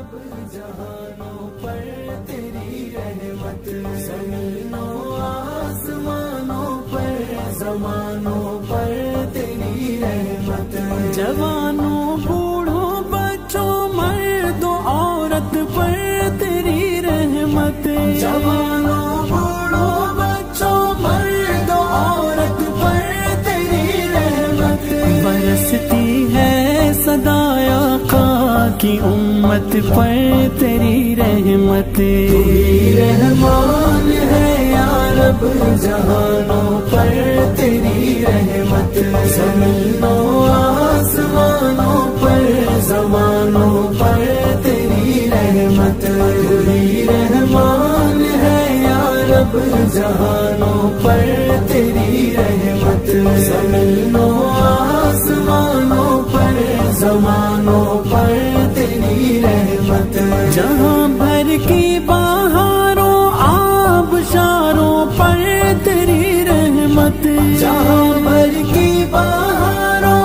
रब जहानों पर तेरी रहमत, ज़मीनों आसमानों पर ज़मानों पर तेरी रहमत। जवानों बूढ़ों बच्चों मर्दों औरत पर तेरी रहमत, जवानों बूढ़ों बच्चों मर्दों औरत पर तेरी रहमत। बरसती है सदाया आका की उम्मत पर तेरी रहमत। तू ही रहमान है या रब जहानों पर तेरी रहमत, ज़मीनों आसमानों पर ज़मानों पर तेरी रहमत। तू ही रहमान है या रब जहानों पर तेरी रहमत, ज़मीनों आसमानों पर ज़मानों पर तेरी रहमत। जहाँ भर की बहारों आबशारों पर तेरी रहमत, जहाँ भर की बहारों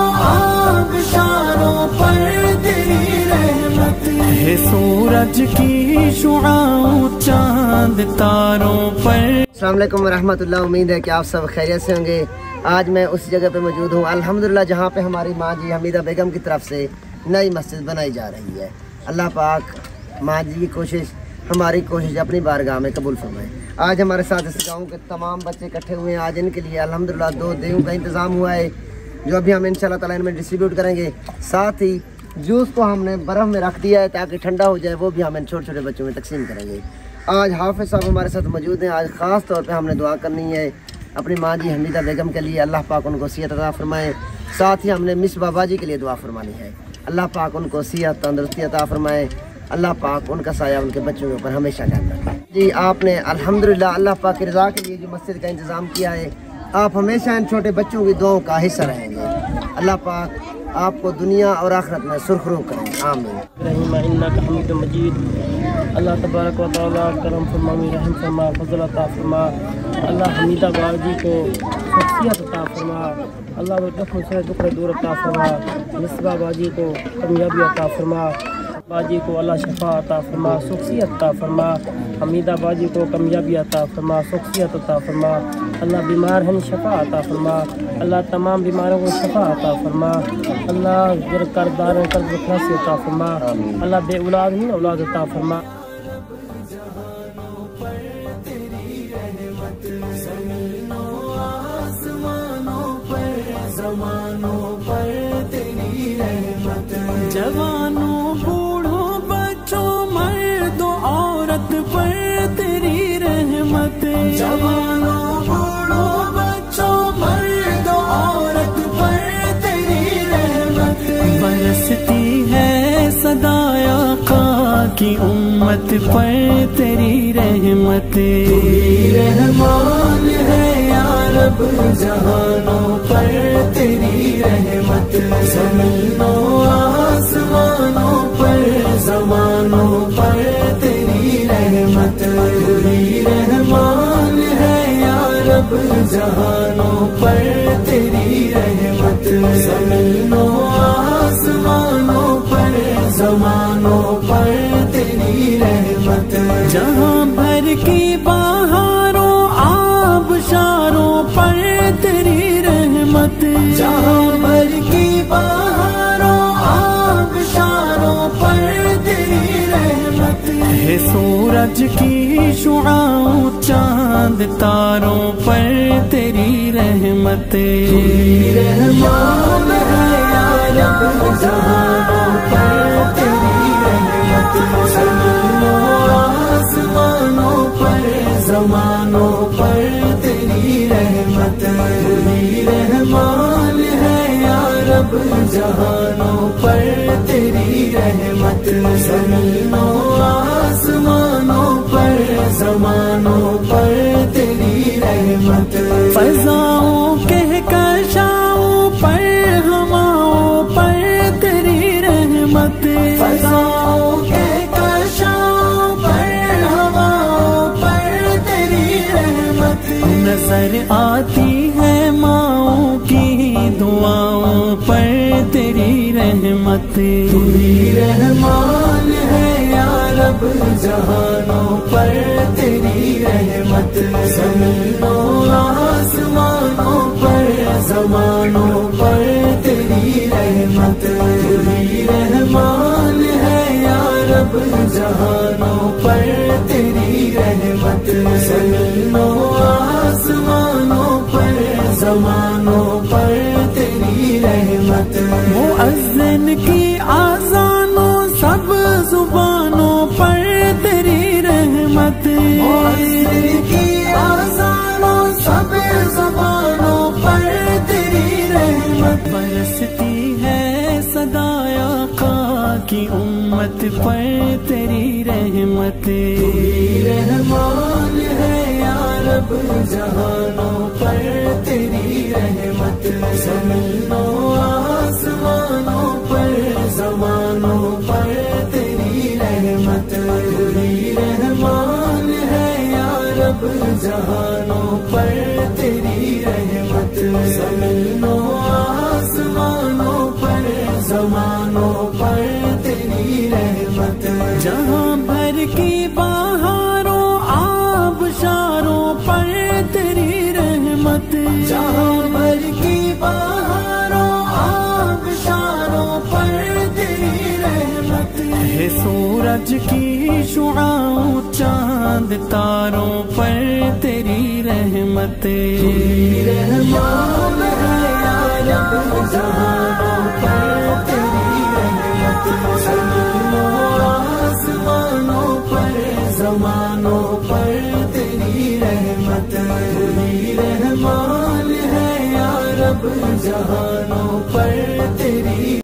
आबशारों पर तेरी रहमत। है सूरज की शुआओं चांद तारों पर। अस्सलाम वालेकुम रहमतुल्लाह। उम्मीद है कि आप सब खैरियत से होंगे। आज मैं उस जगह पे मौजूद हूँ अल्हम्दुलिल्लाह जहाँ पे हमारी माँ जी हमीदा बेगम की तरफ से नई मस्जिद बनाई जा रही है। अल्लाह पाक माँ जी की कोशिश हमारी कोशिश अपनी बारगाह में कबूल फरमाए। आज हमारे साथ इस गाँव के तमाम बच्चे इकट्ठे हुए हैं। आज इनके लिए अल्हम्दुलिल्लाह 2 देहों का इंतज़ाम हुआ है जो अभी हम इंशाअल्लाह ताला इनमें डिस्ट्रीब्यूट करेंगे। साथ ही जूस को हमने बर्फ़ में रख दिया है ताकि ठंडा हो जाए, वो भी हम इन छोटे छोटे बच्चों में तकसीम करेंगे। आज हाफिज़ साहब हमारे साथ मौजूद हैं। आज ख़ास तौर पे हमने दुआ करनी है अपनी माँ जी हमीदा बेगम के लिए, अल्लाह पाक उनको सेहत अता फरमाए। साथ ही हमने मिस बाबा जी के लिए दुआ फरमानी है, अल्लाह पाक उनको सेहत तंदुरुस्ती अता फरमाए। अल्लाह पाक उनका साया उनके बच्चों के ऊपर हमेशा कायम रखे। जी आपने अल्हम्दुलिल्लाह अल्लाह पाक की रज़ा के लिए जो मस्जिद का इंतज़ाम किया है, आप हमेशा इन छोटे बच्चों की दुआओं का हिस्सा रहेंगे। अल्लाह पाक आपको दुनिया और आखिरत में सुरखरू करें, आमीन। अल्लाह तबारक व तआला करम फरमा, रहम फरमा, फज़ल अता फरमा। अल्लाह हमीदा बाजी को शख्सियत अता फरमा। अल्लाह दुखों से दुख दूर अता फरमा। मिसबा बाजी को कामयाबी अता फरमा। बाजी को अल्लाह शफा अता फरमा, शख्सियत अता फरमा। हमीदा बाजी को कामयाबी अता फरमा, शख्सियत अता फरमा। अल्लाह बीमार हैं शफा अता फरमा। अल्लाह तमाम बीमारों को शफा अता फरमा। अल्लाह कर्जदारों कर्ज से अता फरमा। अल्लाह बे औलाद ही औलाद अता फरमा। जवानों बूढ़ों बच्चों मर्दों औरत पर तेरी रहमत, जवानों बूढ़ों बच्चों मर्दों औरत पर तेरी रहमत। बरसती है सदाया आका की उम्मत पर तेरी रहमत। तू ही रहमान है या रब जहानों पर तेरी रहमत, ज़मीनों आसमानों पर ज़मानों पर तेरी रहमत। तू ही रहमान है या रब जहानों पर तेरी रहमत, ज़मीनों आसमानों पर ज़मानों पर तेरी रहमत। जहाँ भर की बहारों आबशारों पर तेरी रहमत, जहाँ भर की बहारों आबशारों पर तेरी रहमत। है सूरज की शुआओं चांद तारों पर तेरी रहमत। तू ही रहमान है या रब जहानों पर तेरी रहमत, ज़मीनों आसमानों पर ज़मानों पर तेरी रहमत। तू ही रहमान है या रब जहानों पर तेरी रहमत, ज़मीनों आसमानों पर ज़मानों पर तेरी रहमत। फ़ज़ाओं के कहकशाओं पर हवाओं पर तेरी रहमत, फ़ज़ाओं के कहकशाओं पर हवाओं पर तेरी रहमत। नजर आती है माँओं की दुआओं पर तेरी रहमत। तू ही रहमान है रब जहानों पर तेरी रहमत, ज़मीनों आसमानों पर ज़मानों पर तेरी रहमत, तू ही रहमान है या रब जहानों पर तेरी रहमत, ज़मीनों आसमानों पर ज़मानों पर तेरी रहमत। मुअज़्ज़िन की आज़ानों सब ज़ुबानों पर तेरी रहमत, मुअज़्ज़िन की आज़ानों सब ज़ुबानों पर तेरी रहमत। बरसती है सदाए आका की उम्मत पर तेरी रहमत, तू ही रहमान है या रब जहानों पर तेरी रहमत, ज़मीनों आसमानों पर ज़मानों पर तेरी रहमत, तू ही रहमान है या रब जहानों पर तेरी रहमत, ज़मीनों आसमानों पर ज़मानों पर तेरी रहमत। जहाँ भर की बहारों आबशारों पर तेरी रहमत, जहाँ भर की बहारों आबशारों पर तेरी रहमत, है सूरज की शुआओं चांद तारों पर तेरी रहमत, तू ही रहमान है या रब जहानों पर तेरी रहमत, ज़मीनों आसमानों पर ज़मानों पर तेरी रहमत, तू ही रहमान है या रब जहानों